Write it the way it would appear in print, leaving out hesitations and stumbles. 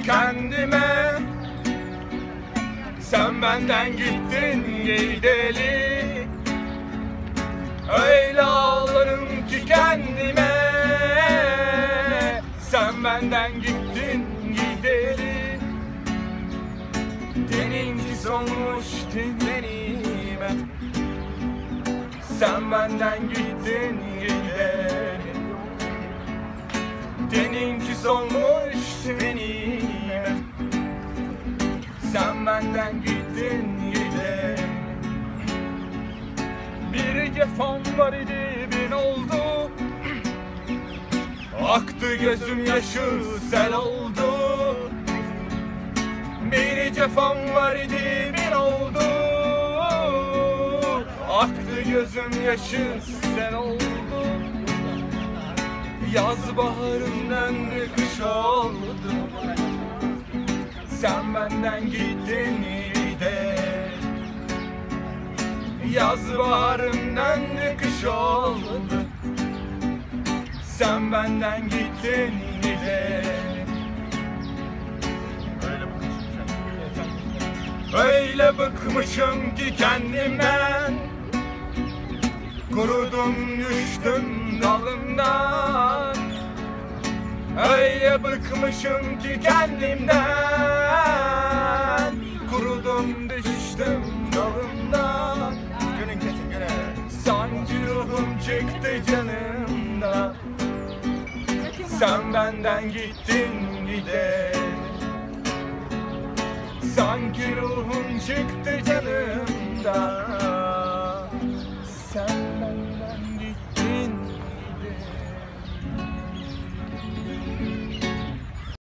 kendime. Sen benden gittin gideli. Öyle ağlarım ki kendime. Sen benden gittin gideli. Deniz olmuş tenlerime. Sen benden gittin gideli. Deniz olmuş tenime. Sen benden gittin gideli. Bir cefam var idi bin oldu. Aktı gözüm yaşı sel oldu. Bir cefam var idi bin oldu. Aktı gözüm yaşı sel oldu. Yaz baharından kış oldu. Sen benden gittin gideli. Yaz baharından kış oldu. Sen benden gittin gideli. Öyle bıkmışım ki kendimden. Kurudum düştüm dalımdan. Öyle bıkmışım ki kendimden. Kurudum düştüm dalımdan. Gönül kesin gene. Sanki ruhum çıktı canımdan. Sen benden gittin gideli. Sanki ruhum çıktı canımdan.